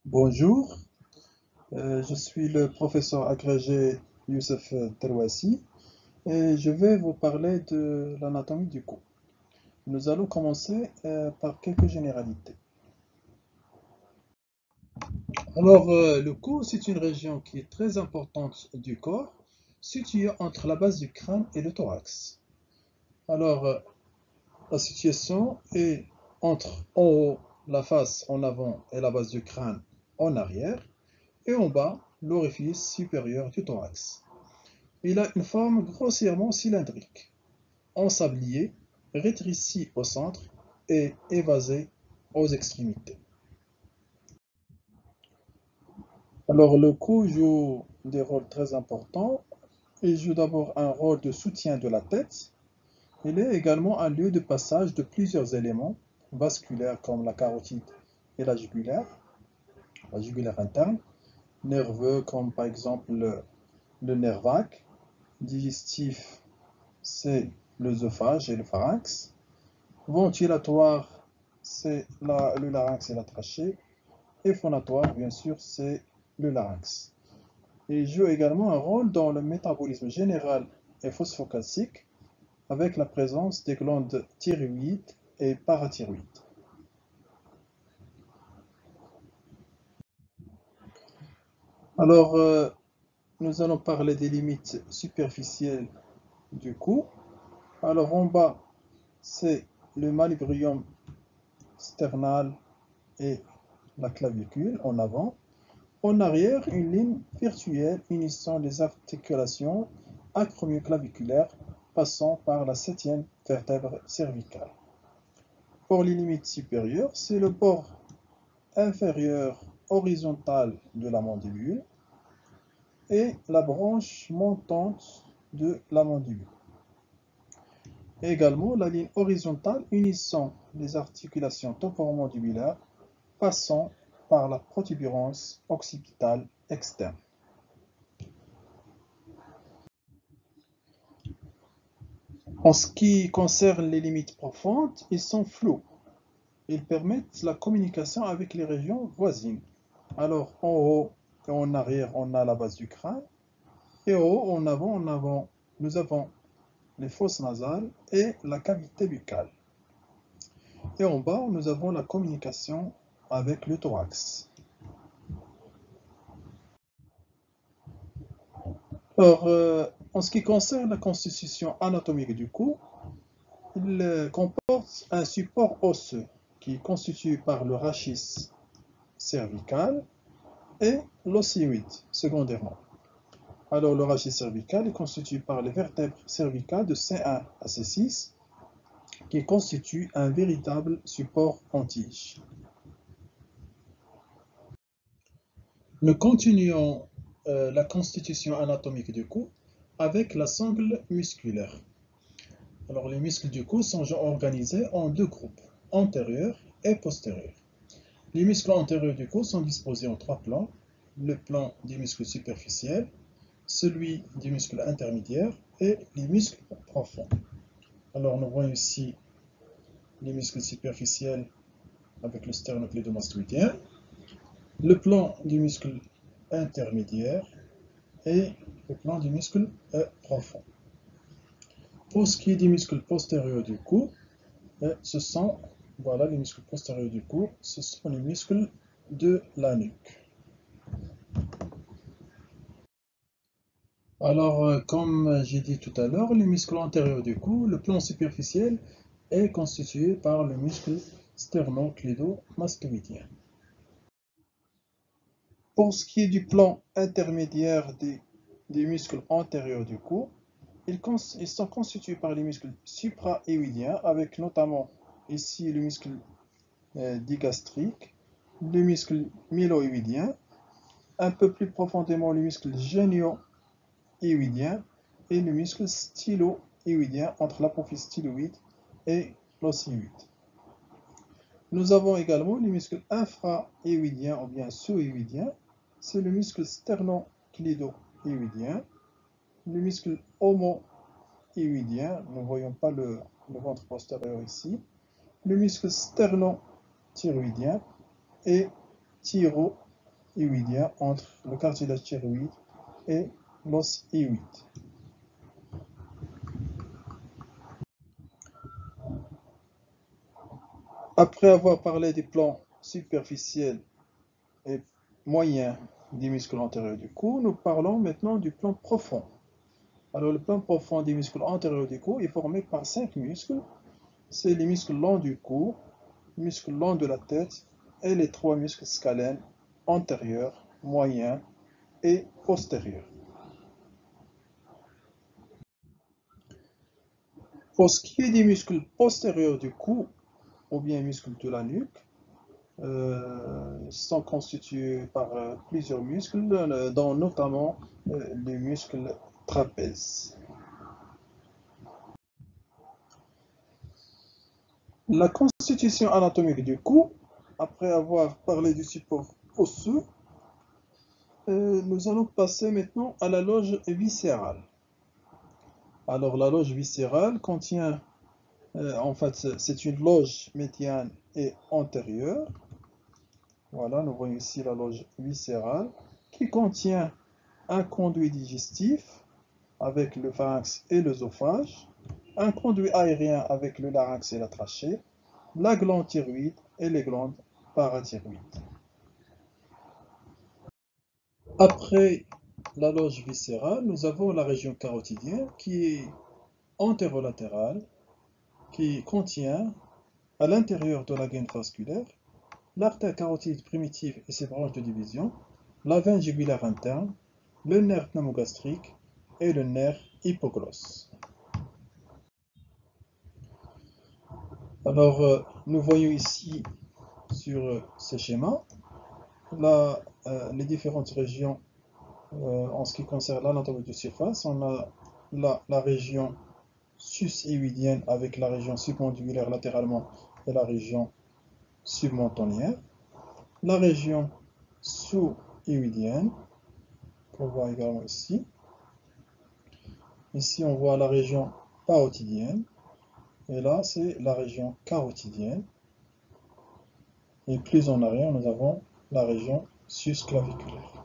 Bonjour, je suis le professeur agrégé Youssef Terwassi et je vais vous parler de l'anatomie du cou. Nous allons commencer par quelques généralités. Le cou, c'est une région qui est très importante du corps, située entre la base du crâne et le thorax. Alors, euh, la situation est entre en haut, la face en avant et la base du crâne en arrière, et en bas, l'orifice supérieur du thorax. Il a une forme grossièrement cylindrique, ensablée, rétrécie au centre et évasée aux extrémités. Alors le cou joue des rôles très importants. Il joue d'abord un rôle de soutien de la tête. Il est également un lieu de passage de plusieurs éléments vasculaires comme la carotide et la jugulaire interne, nerveux comme par exemple le nerf vague, digestif c'est l'œsophage et le pharynx. Ventilatoire, c'est le larynx et la trachée. Et phonatoire, bien sûr, c'est le larynx. Il joue également un rôle dans le métabolisme général et phosphocalcique avec la présence des glandes thyroïdes et parathyroïdes. Alors, euh, nous allons parler des limites superficielles du cou. Alors, en bas, c'est le manubrium sternal et la clavicule en avant. En arrière, une ligne virtuelle unissant les articulations acromioclaviculaires passant par la septième vertèbre cervicale. Pour les limites supérieures, c'est le bord inférieur horizontal de la mandibule et la branche montante de la mandibule. Et également la ligne horizontale unissant les articulations temporomandibulaires passant par la protubérance occipitale externe. En ce qui concerne les limites profondes, ils sont flous. Ils permettent la communication avec les régions voisines. Alors, en haut et en arrière, on a la base du crâne. Et en haut, en avant, nous avons les fosses nasales et la cavité buccale. Et en bas, nous avons la communication avec le thorax. En ce qui concerne la constitution anatomique du cou, il comporte un support osseux qui est constitué par le rachis cervical et l'osioïde secondairement. Alors le rachis cervical est constitué par les vertèbres cervicales de C1 à C6 qui constituent un véritable support en tige. Nous continuons la constitution anatomique du cou avec la sangle musculaire. Alors les muscles du cou sont organisés en deux groupes, antérieurs et postérieurs. Les muscles antérieurs du cou sont disposés en trois plans. Le plan des muscles superficiels, celui des muscles intermédiaires et les muscles profonds. Alors nous voyons ici les muscles superficiels avec le sternoclédomastoïdien, le plan du muscle intermédiaire et le plan du muscle profond. Pour ce qui est des muscles postérieurs du cou, ce sont les muscles postérieurs du cou, ce sont les muscles de la nuque. Comme j'ai dit tout à l'heure, les muscles antérieurs du cou, le plan superficiel est constitué par le muscle sternoclédomastoïdien. Pour ce qui est du plan intermédiaire des muscles antérieurs du cou, ils sont constitués par les muscles supraéoïdiens, avec notamment ici le muscle digastrique, le muscle myloïdien, un peu plus profondément le muscle génio-éoïdien et le muscle stylo-éoïdien entre l'apophyse styloïde et l'osioïde. Nous avons également les muscles infra-éoïdiens ou bien sous-éoïdiens. C'est le muscle sternoclédo-éoïdien, le muscle homo-éoïdien, nous ne voyons pas le ventre postérieur ici, le muscle sterno-thyroïdien et thyro-éoïdien. hyoïdien entre le cartilage thyroïde et l'os hyoïde. Après avoir parlé des plans superficiels et moyens des muscles antérieurs du cou, nous parlons maintenant du plan profond. Alors, le plan profond des muscles antérieurs du cou est formé par 5 muscles. C'est les muscles longs du cou, les muscles longs de la tête et les 3 muscles scalènes antérieurs, moyens et postérieurs. Pour ce qui est des muscles postérieurs du cou, ou bien muscles de la nuque, sont constitués par plusieurs muscles, dont notamment les muscles trapèzes. La constitution anatomique du cou, après avoir parlé du support osseux, nous allons passer maintenant à la loge viscérale. Alors la loge viscérale contient, en fait, c'est une loge médiane et antérieure. Voilà, nous voyons ici la loge viscérale qui contient un conduit digestif avec le pharynx et l'œsophage, un conduit aérien avec le larynx et la trachée, la glande thyroïde et les glandes parathyroïdes. Après la loge viscérale, nous avons la région carotidienne qui est antérolatérale, qui contient à l'intérieur de la gaine vasculaire l'artère carotide primitive et ses branches de division, la veine jugulaire interne, le nerf pneumogastrique et le nerf hypoglosse. Alors, nous voyons ici sur ce schéma les différentes régions en ce qui concerne l'anatomie de surface. On a la région sus-hyoïdienne avec la région submandibulaire latéralement et la région submentonnière. La région sous-hyoïdienne, qu'on voit également ici. Ici, on voit la région parotidienne. Et là, c'est la région carotidienne. Et plus en arrière, nous avons la région susclaviculaire.